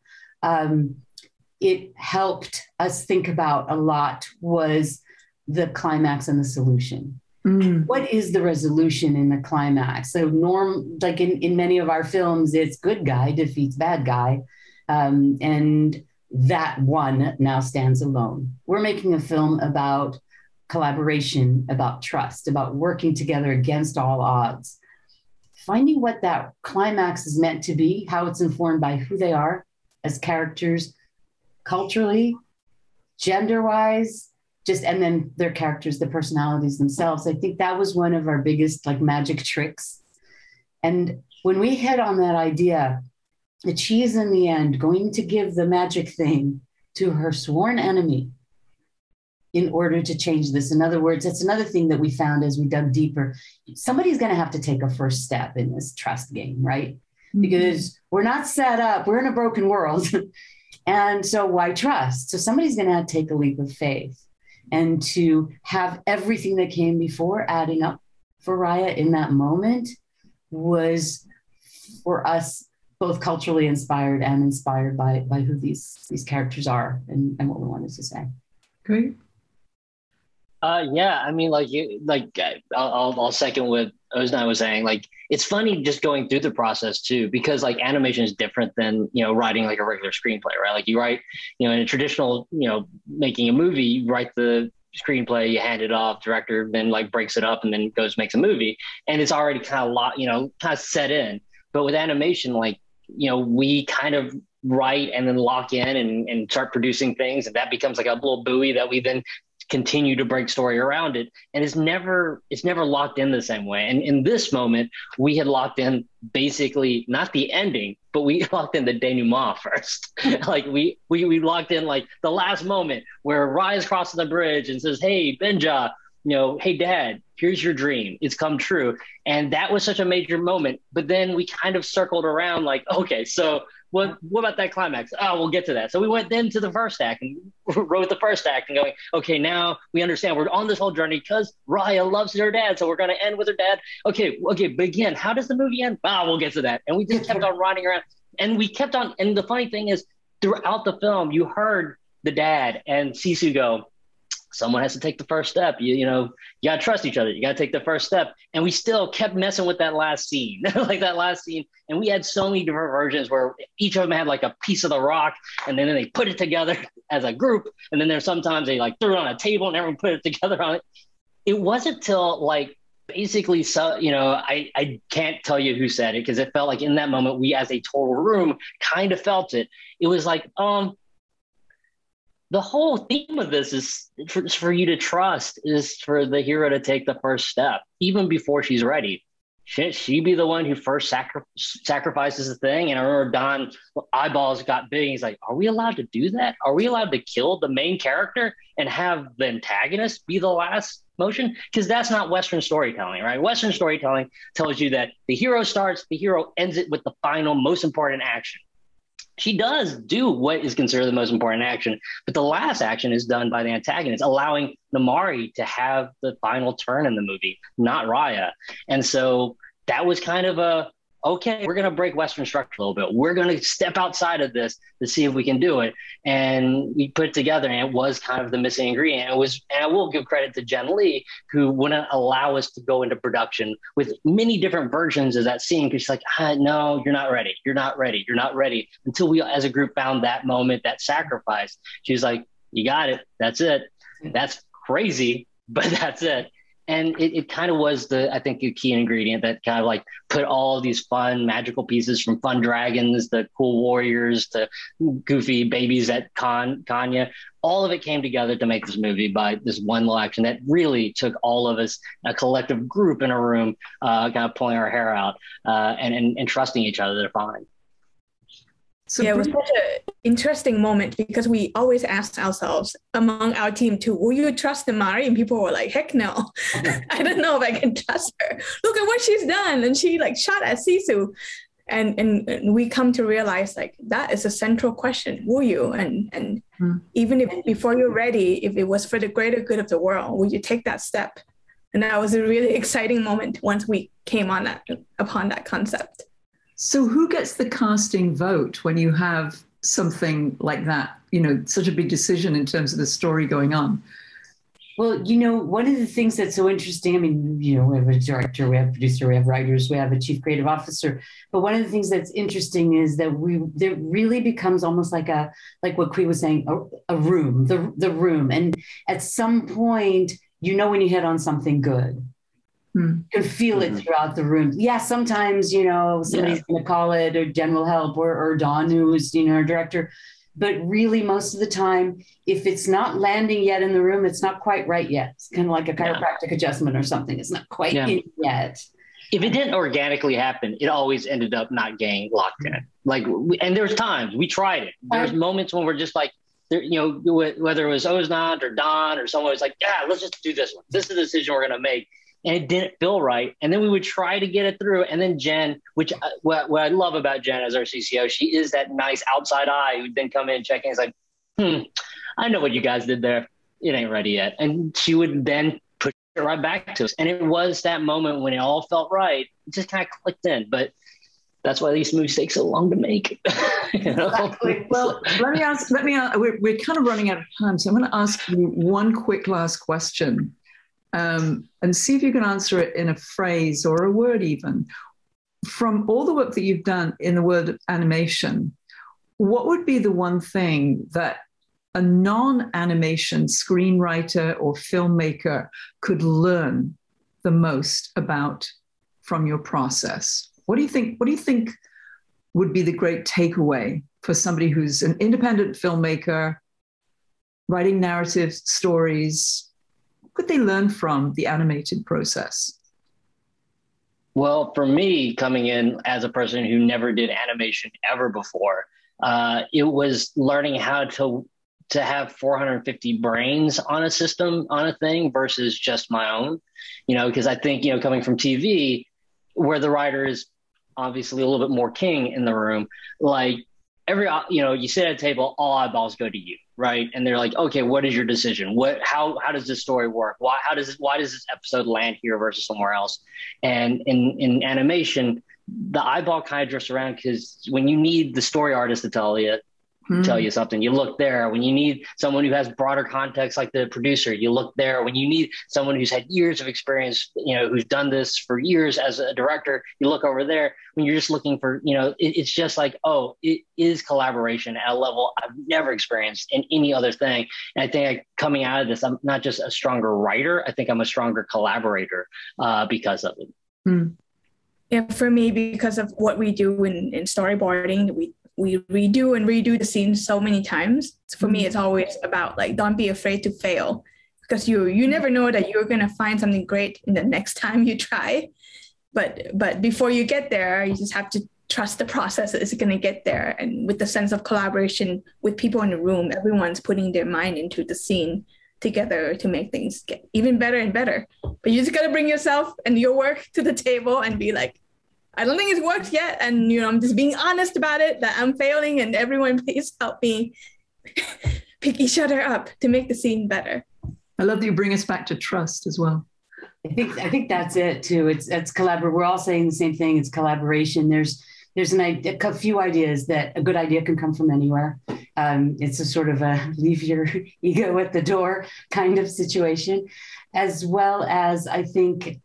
it helped us think about a lot was the climax and the solution. What is the resolution in the climax? So like in many of our films, it's good guy defeats bad guy. And that one now stands alone. We're making a film about collaboration, about trust, about working together against all odds. Finding what that climax is meant to be, how it's informed by who they are as characters, culturally, gender-wise, and then their characters, the personalities themselves. I think that was one of our biggest like magic tricks. And when we hit on that idea that she is in the end going to give the magic thing to her sworn enemy in order to change this. In other words, that's another thing that we found as we dug deeper. Somebody's going to have to take a first step in this trust game, right? Because we're not set up, we're in a broken world. And so why trust? So somebody's going to take a leap of faith. And to have everything that came before adding up for Raya in that moment was, for us, both culturally inspired and inspired by who these characters are and what we wanted to say. Great. Yeah, I mean, I'll second what Osnat was saying. Like, it's funny just going through the process too, because like animation is different than, writing like a regular screenplay, right? Like you write, in a traditional, making a movie, you write the screenplay, you hand it off, director then like breaks it up and then goes makes a movie, and it's already kind of set in. But with animation, like, we kind of write and then lock in and start producing things, and that becomes like a little buoy that we then continue to break story around it, and it's never locked in the same way. And in this moment, we had locked in basically not the ending, but we locked in the denouement first. Like we locked in like the last moment where Raya's crossing the bridge and says, "Hey, Benja, hey Dad, here's your dream. It's come true." And that was such a major moment. But then we kind of circled around like, okay, so what about that climax? Oh, we'll get to that. So we went then to the first act and wrote the first act and going, okay, now we understand we're on this whole journey because Raya loves her dad. So we're going to end with her dad. Okay. But again, how does the movie end? We'll get to that. And we just kept on riding around, and we kept on. And the funny thing is, throughout the film, you heard the dad and Sisu go, someone has to take the first step. You got to trust each other. You got to take the first step. And we still kept messing with that last scene, like that last scene. And we had so many different versions where each of them had like a piece of the rock, and then they put it together as a group. And then there's sometimes they like threw it on a table and everyone put it together on it. It wasn't till like basically, I can't tell you who said it because it felt like in that moment, we as a total room kind of felt it. It was like, the whole theme of this is for you to trust, is for the hero to take the first step, even before she's ready. Shouldn't she be the one who first sacrifices the thing? And I remember Don's eyeballs got big. He's like, are we allowed to do that? Are we allowed to kill the main character and have the antagonist be the last motion? Because that's not Western storytelling, right? Western storytelling tells you that the hero starts, the hero ends it with the final, most important action. She does do what is considered the most important action, but the last action is done by the antagonist, allowing Namari to have the final turn in the movie, not Raya. And so that was kind of okay, we're going to break Western structure a little bit. We're going to step outside of this to see if we can do it. And we put it together, and it was kind of the missing ingredient. And I will give credit to Jen Lee, who wouldn't allow us to go into production with many different versions of that scene, because she's like, no, you're not ready. You're not ready. You're not ready. Until we as a group found that moment, that sacrifice. She's like, you got it. That's it. That's crazy, but that's it. And it kind of was I think the key ingredient that kind of like put all of these fun magical pieces, from fun dragons, the cool warriors, to goofy babies at Kanya. All of it came together to make this movie by this one little action that really took all of us, a collective group in a room, kind of pulling our hair out and trusting each other to find. So yeah, it was such an interesting moment because we always asked ourselves among our team too, will you trust Namari? And people were like, heck no. I don't know if I can trust her. Look at what she's done. And she like shot at Sisu. And we come to realize like that is a central question. Will you? And even if before you're ready, if it was for the greater good of the world, will you take that step? And that was a really exciting moment once we came upon that concept. So who gets the casting vote when you have something like that, such a big decision in terms of the story going on? Well, one of the things that's so interesting, I mean, we have a director, we have a producer, we have writers, we have a chief creative officer. But one of the things that's interesting is that there really becomes almost like what Kui was saying, a room, the room. And at some point, when you hit on something good. You can feel it throughout the room. Yeah, sometimes, somebody's going to call it, or Jen will help, or Dawn, who's, our director. But really, most of the time, if it's not landing yet in the room, it's not quite right yet. It's kind of like a chiropractic adjustment or something. It's not quite in yet. If it didn't organically happen, it always ended up not getting locked in. And there's times we tried it. There's moments when we're just like, whether it was Osnat or Don or someone was like, yeah, let's just do this one. This is the decision we're going to make. And it didn't feel right. And then we would try to get it through. And then Jen, which what I love about Jen as our CCO, she is that nice outside eye who would then come in and check in. It's like, I know what you guys did there. It ain't ready yet. And she would then push it right back to us. And it was that moment when it all felt right. It just kind of clicked in. But That's why these movies take so long to make. You know? Exactly. Well, let me ask, we're kind of running out of time, so I'm going to ask you one quick last question, and see if you can answer it in a phrase or a word even. From all the work that you've done in the world of animation, what would be the one thing that a non-animation screenwriter or filmmaker could learn the most about from your process? What do you think would be the great takeaway for somebody who's an independent filmmaker, writing narrative stories? What could they learn from the animated process? Well, for me, coming in as a person who never did animation ever before, it was learning how to have 450 brains on a system, on a thing, versus just my own. You know, because I think, you know, coming from TV, where the writer is obviously a little bit more king in the room, like you sit at a table, all eyeballs go to you, right? And they're like, okay, what is your decision? How does this story work? Why does this episode land here versus somewhere else? And in animation, the eyeball kind of drifts around, because when you need the story artist to tell you something, you look there. When you need someone who has broader context, like the producer, you look there. When you need someone who's had years of experience, you know, who's done this for years as a director, you look over there. When you're just looking for, you know, it's just like, oh, it is collaboration at a level I've never experienced in any other thing. And I think coming out of this, I'm not just a stronger writer. I think I'm a stronger collaborator because of it. Mm. Yeah, for me, because of what we do in storyboarding, we redo and redo the scenes so many times. So for me, it's always about, like, don't be afraid to fail, because you never know that you're going to find something great in the next time you try. But before you get there, you just have to trust the process is going to get there. And with the sense of collaboration with people in the room, everyone's putting their mind into the scene together to make things get even better and better. But you just got to bring yourself and your work to the table and be like, I don't think it's worked yet. And, you know, I'm just being honest about it, that I'm failing, and everyone please help me pick each other up to make the scene better. I love that you bring us back to trust as well. I think that's it too. It's collaborate. We're all saying the same thing. It's collaboration. There's a few ideas that a good idea can come from anywhere. It's a sort of a leave your ego at the door kind of situation, as well as I think,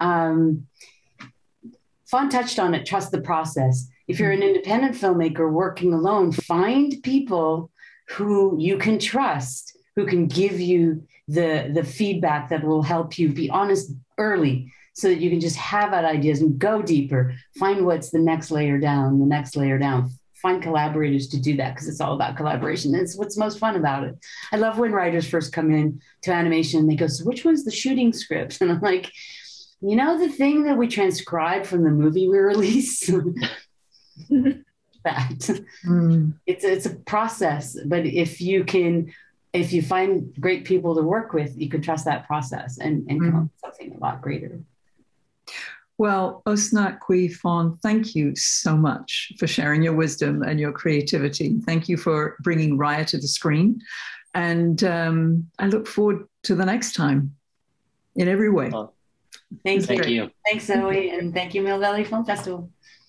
Fawn touched on it, trust the process. If you're an independent filmmaker working alone, find people who you can trust, who can give you the feedback that will help you be honest early, so that you can just have that ideas and go deeper. Find what's the next layer down, the next layer down. Find collaborators to do that, because it's all about collaboration. It's what's most fun about it. I love when writers first come in to animation and they go, so which one's the shooting script? And I'm like, you know, the thing that we transcribe from the movie we release? It's a process. But if you find great people to work with, you can trust that process and come up with something a lot greater. Well, Osnat, Fawn, thank you so much for sharing your wisdom and your creativity. Thank you for bringing Raya to the screen. And I look forward to the next time in every way. Thank you. Thanks, Zoe, and thank you, Mill Valley Film Festival.